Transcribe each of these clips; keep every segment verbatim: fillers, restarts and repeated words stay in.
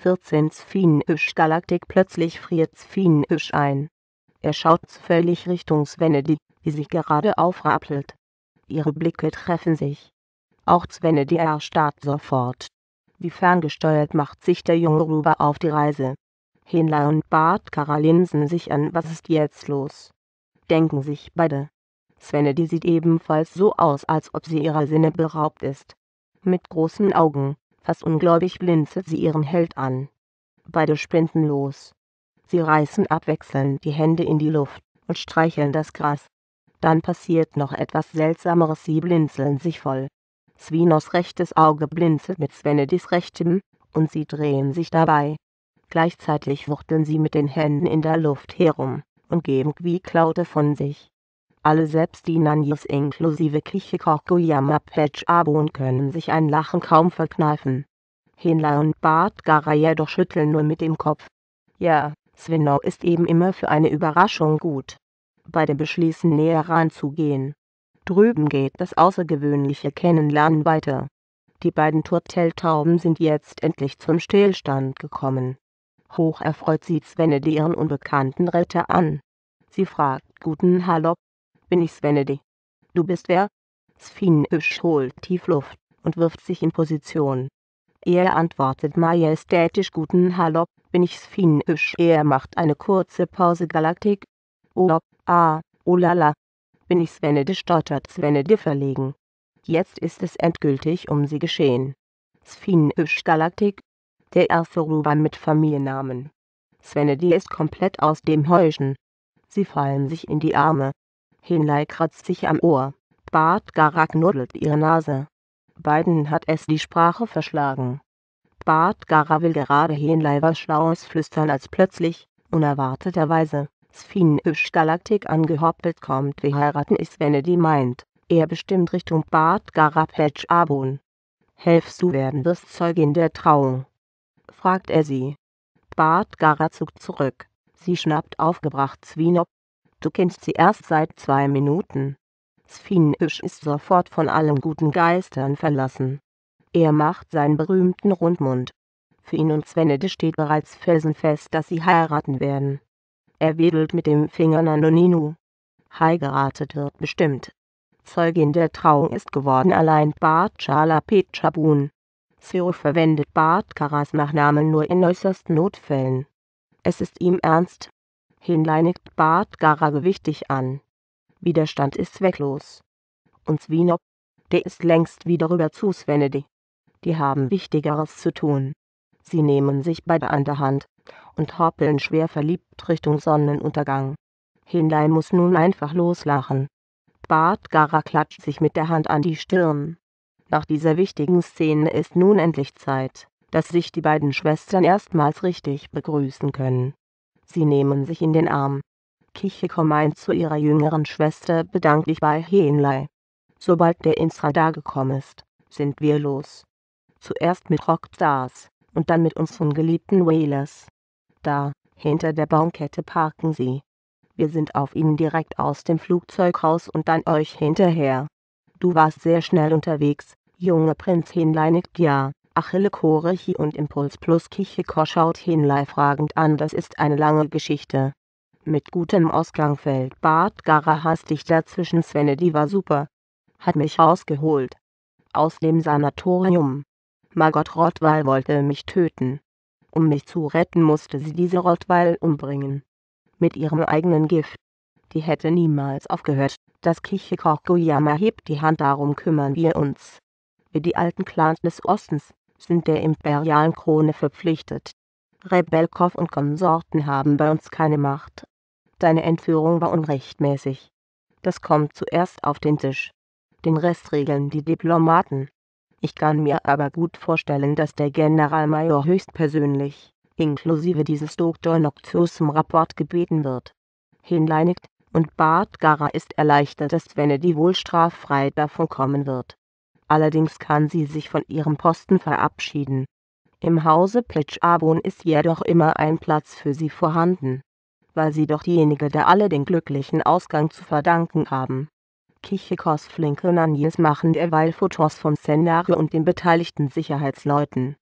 vierzehn Sphinisch Galaktik. Plötzlich friert Sphinisch ein. Er schaut völlig Richtung Svenedy, die sich gerade aufrappelt. Ihre Blicke treffen sich. Auch Svenedy erstarrt sofort. Wie ferngesteuert macht sich der junge Ruber auf die Reise. Henley und Bartkara linsen sich an. Was ist jetzt los? Denken sich beide. Svenedy sieht ebenfalls so aus, als ob sie ihrer Sinne beraubt ist. Mit großen Augen, fast ungläubig blinzelt sie ihren Held an. Beide sprinten los. Sie reißen abwechselnd die Hände in die Luft und streicheln das Gras. Dann passiert noch etwas Seltsameres, sie blinzeln sich voll. Svinos rechtes Auge blinzelt mit Svenedys rechtem, und sie drehen sich dabei. Gleichzeitig wuchteln sie mit den Händen in der Luft herum und geben Quiecklaute von sich. Alle, selbst die Nanjis inklusive Kichikokoyama Pechabun, können sich ein Lachen kaum verkneifen. Henley und Bartkara jedoch schütteln nur mit dem Kopf. Ja, Svino ist eben immer für eine Überraschung gut. Beide beschließen, näher ranzugehen. Drüben geht das außergewöhnliche Kennenlernen weiter. Die beiden Turteltauben sind jetzt endlich zum Stillstand gekommen. Hoch erfreut sieht Svenedy ihren unbekannten Retter an. Sie fragt: Guten Hallo, bin ich Svenedy? Du bist wer? Sphinisch holt tief Luft und wirft sich in Position. Er antwortet majestätisch: Guten Hallo, bin ich Sphinisch. Er macht eine kurze Pause. Galaktik? Oh, ah, oh lala. Bin ich Svenedy, stottert Svenedy verlegen. Jetzt ist es endgültig um sie geschehen. Sphinisch Galaktik? Der erste Ruber mit Familiennamen. Svenedy ist komplett aus dem Häuschen. Sie fallen sich in die Arme. Henley kratzt sich am Ohr. Bartkara knuddelt ihre Nase. Beiden hat es die Sprache verschlagen. Bartkara will gerade Henley was Schlaues flüstern, als plötzlich, unerwarteterweise, Sphinisch Galaktik angehoppelt kommt. Wir heiraten, ist Svenedy meint. Er bestimmt Richtung Bartkara Pechabun. Helfst du, werden wirst Zeugin der Trauung? Fragt er sie. Bartkara zuckt zurück. Sie schnappt aufgebracht Svino. Du kennst sie erst seit zwei Minuten. Sphinisch ist sofort von allen guten Geistern verlassen. Er macht seinen berühmten Rundmund. Für ihn und Svenedy steht bereits felsenfest, dass sie heiraten werden. Er wedelt mit dem Finger. Nanoninu. Heiratet wird bestimmt. Zeugin der Trauung ist geworden allein Bartschala Pechabun. Seo verwendet Bartkaras Nachnamen nur in äußersten Notfällen. Es ist ihm ernst. Henley nickt Bartkara gewichtig an. Widerstand ist zwecklos. Und Svino? Der ist längst wieder rüber zu Svenedy. Die haben Wichtigeres zu tun. Sie nehmen sich beide an der Hand und hoppeln schwer verliebt Richtung Sonnenuntergang. Henley muss nun einfach loslachen. Bartkara klatscht sich mit der Hand an die Stirn. Nach dieser wichtigen Szene ist nun endlich Zeit, dass sich die beiden Schwestern erstmals richtig begrüßen können. Sie nehmen sich in den Arm. Kichiko meint zu ihrer jüngeren Schwester: bedank dich bei Henley. Sobald der Insra gekommen ist, sind wir los. Zuerst mit Rockstars und dann mit unseren geliebten Whalers. Da, hinter der Baumkette parken sie. Wir sind auf ihnen direkt aus dem Flugzeug raus und dann euch hinterher. Du warst sehr schnell unterwegs, junger Prinz. Henley nickt ja. Achille Korechi und Impuls plus Kichiko schaut Henley fragend an. Das ist eine lange Geschichte. Mit gutem Ausgang fällt Bartkara hastig dazwischen. Svenedy war super. Hat mich rausgeholt. Aus dem Sanatorium. Margot Rottweil wollte mich töten. Um mich zu retten, musste sie diese Rottweil umbringen. Mit ihrem eigenen Gift. Die hätte niemals aufgehört. Das Kichikokoyama hebt die Hand. Darum kümmern wir uns. Wir, die alten Clans des Ostens, sind der imperialen Krone verpflichtet. Rebelkov und Konsorten haben bei uns keine Macht. Deine Entführung war unrechtmäßig. Das kommt zuerst auf den Tisch. Den Rest regeln die Diplomaten. Ich kann mir aber gut vorstellen, dass der Generalmajor höchstpersönlich, inklusive dieses Doktor Noctius, um Rapport gebeten wird. Henley nickt, und Bartkara ist erleichtert, dass Svenedy wohl straffrei davon kommen wird. Allerdings kann sie sich von ihrem Posten verabschieden. Im Hause Pechabun ist jedoch immer ein Platz für sie vorhanden, weil sie doch diejenige der alle den glücklichen Ausgang zu verdanken haben. Kichikos flinke Nanjis machen derweil Fotos vom Szenario und den beteiligten Sicherheitsleuten.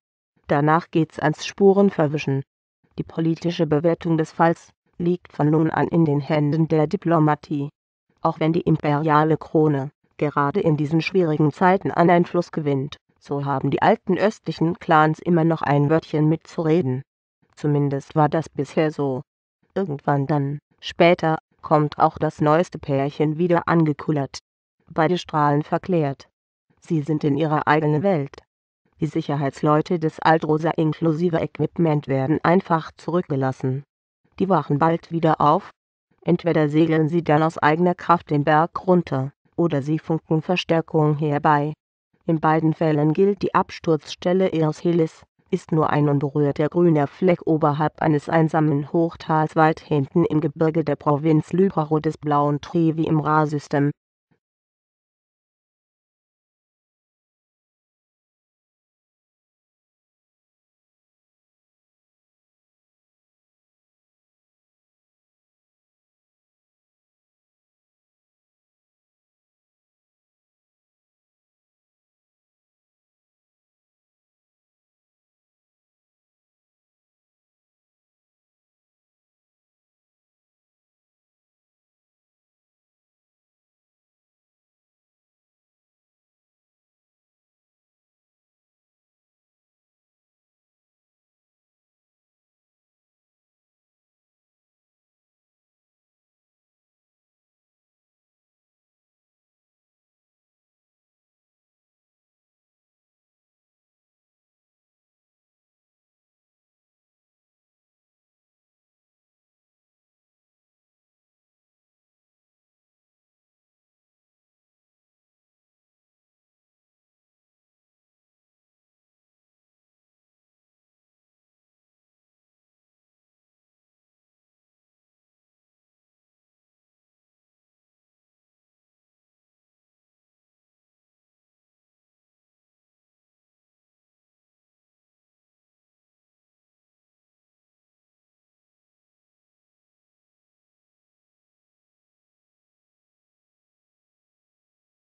Danach geht's ans Spurenverwischen. Die politische Bewertung des Falls liegt von nun an in den Händen der Diplomatie. Auch wenn die imperiale Krone gerade in diesen schwierigen Zeiten an Einfluss gewinnt, so haben die alten östlichen Clans immer noch ein Wörtchen mitzureden. Zumindest war das bisher so. Irgendwann dann, später, kommt auch das neueste Pärchen wieder angekullert. Beide strahlen verklärt. Sie sind in ihrer eigenen Welt. Die Sicherheitsleute des Aldrosa inklusive Equipment werden einfach zurückgelassen. Die wachen bald wieder auf. Entweder segeln sie dann aus eigener Kraft den Berg runter, oder sie funken Verstärkung herbei. In beiden Fällen gilt, die Absturzstelle ihres Helis ist nur ein unberührter grüner Fleck oberhalb eines einsamen Hochtals weit hinten im Gebirge der Provinz Lyparo des Blauen Trevi im Ra-System.